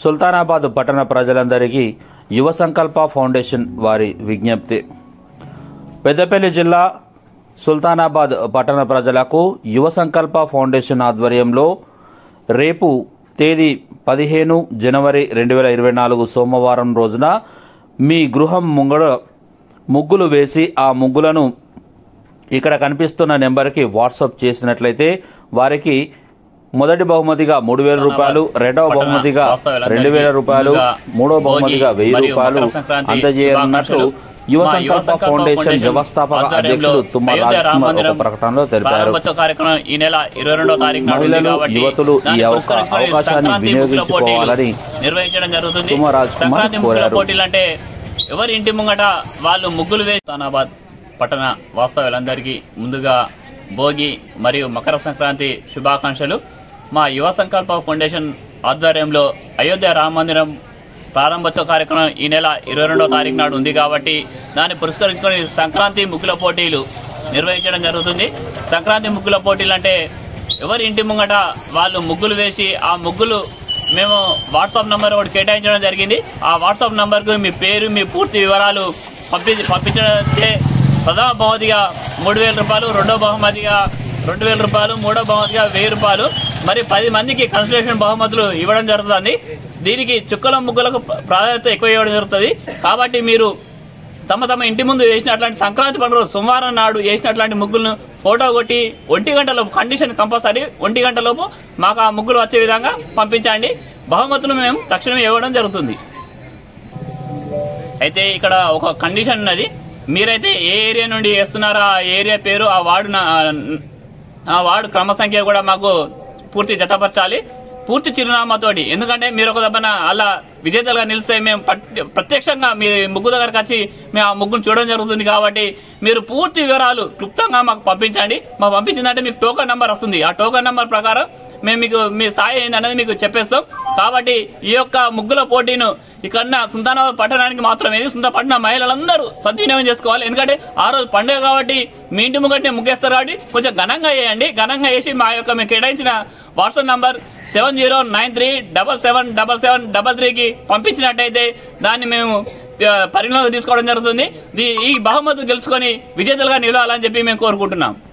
సుల్తానాబాద్ పట్టణ ప్రజలందరికీ యువ సంకల్ప ఫౌండేషన్ వారి విజ్ఞప్తి. పెద్దపల్లి జిల్లా సుల్తానాబాద్ పట్టణ ప్రజలకు యువ సంకల్ప ఫౌండేషన్ ఆధ్వర్యంలో రేపు తేదీ 15 జనవరి 2024 సోమవారం రోజున మీ గృహం ముంగడ ముగ్గులు వేసి ఆ ముగ్గులను ఇక్కడ కనిపిస్తున్న నెంబర్కి వాట్సాప్ చేసినట్లయితే వారికి మొదటి బహుమతిగా 3,000 రూపాయలు, రెండవ బహుమతిగా 2,000 రూపాయలు, మూడవ బహుమతిగా 1,000 రూపాయలు అందజేయనున్నట్లు యువ సంకల్ప ఫౌండేషన్ వ్యవస్థాపక అధ్యక్షుడు తుమ్మ రాజ్ కుమార్ ఒక ప్రకటనలో తెలిపారు. మహిళలు, యువతులు ఈ అవకాశాన్ని వినియోగించుకోవాలని తుమ్మ రాజ్ కుమార్ కోరారు. ఎవరి ఇంటి ముంగట వాళ్ళు ముగ్గులు వేసి సుల్తానాబాద్ పట్టణ వాస్తవ్యులందరికీ ముందుగా భోగి మరియు మకర సంక్రాంతి శుభాకాంక్షలు. మా యువ సంకల్ప ఫౌండేషన్ ఆధ్వర్యంలో అయోధ్య రామ మందిరం ప్రారంభోత్సవ కార్యక్రమం ఈ నెల 22వ తారీఖు నాడు ఉంది కాబట్టి దాన్ని పురస్కరించుకొని సంక్రాంతి ముగ్గుల పోటీలు నిర్వహించడం జరుగుతుంది. సంక్రాంతి ముగ్గుల పోటీలు అంటే ఎవరి ఇంటి ముంగట వాళ్ళు ముగ్గులు వేసి ఆ ముగ్గులు మేము వాట్సాప్ నంబర్ ఒకటి కేటాయించడం జరిగింది. ఆ వాట్సాప్ నంబర్కు మీ పేరు, మీ పూర్తి వివరాలు పంపించే ప్రథమ బహుమతిగా 3,000 రూపాయలు, రెండో బహుమతిగా 2,000 రూపాయలు, మూడో బహుమతిగా 1,000 రూపాయలు, మరి 10 మందికి కన్సలేషన్ బహుమతులు ఇవ్వడం జరుగుతుంది. దీనికి చుక్కల ముగ్గులకు ప్రాధాన్యత ఎక్కువ ఇవ్వడం జరుగుతుంది. కాబట్టి మీరు తమ ఇంటి ముందు వేసినట్లాంటి సంక్రాంతి పండుగ సోమవారం నాడు వేసినట్లాంటి ముగ్గులను ఫోటో కొట్టి 1 గంటలోపు, కండిషన్ కంపల్సరీ 1 గంటలోపు మాకు ఆ ముగ్గులు వచ్చే విధంగా పంపించండి. బహుమతులు మేము తక్షణమే ఇవ్వడం జరుగుతుంది. అయితే ఇక్కడ ఒక కండిషన్ ఉన్నది. మీరైతే ఏ ఏరియా నుండి వేస్తున్నారో ఆ ఏరియా పేరు, ఆ వార్డు క్రమ సంఖ్య కూడా మాకు పూర్తి జతపరచాలి, పూర్తి చిరునామాతోటి. ఎందుకంటే మీరు ఒక దెబ్బన అలా విజేతలుగా నిలిస్తే మేము ప్రత్యక్షంగా మీ ముగ్గు దగ్గరకు వచ్చి మేము ఆ ముగ్గును చూడడం జరుగుతుంది. కాబట్టి మీరు పూర్తి వివరాలు క్లుప్తంగా మాకు పంపించండి. మాకు పంపించిందంటే మీకు టోకన్ నంబర్ వస్తుంది. ఆ టోకన్ నంబర్ ప్రకారం మేము మీకు మీ స్థాయి ఏందనేది మీకు చెప్పేస్తాం. కాబట్టి ఈ యొక్క ముగ్గుల పోటీను ఇక్కడ సుల్తానాబాద్ పట్టణానికి మాత్రమే, పట్టణ మహిళలందరూ సద్వినియోగం చేసుకోవాలి. ఎందుకంటే ఆ రోజు పండుగ కాబట్టి మీ ఇంటి ముగ్గంటే ముగ్గేస్తారు కాబట్టి కొంచెం ఘనంగా వేయండి. ఘనంగా వేసి మా యొక్క మీకు కేటాయించిన వాట్సాప్ నంబర్ 7093777733కి పంపించినట్టయితే దాన్ని మేము పరిగణలోకి తీసుకోవడం జరుగుతుంది. ఈ బహుమతులు గెలుచుకొని విజేతలుగా నిలవాలని చెప్పి మేము కోరుకుంటున్నాం.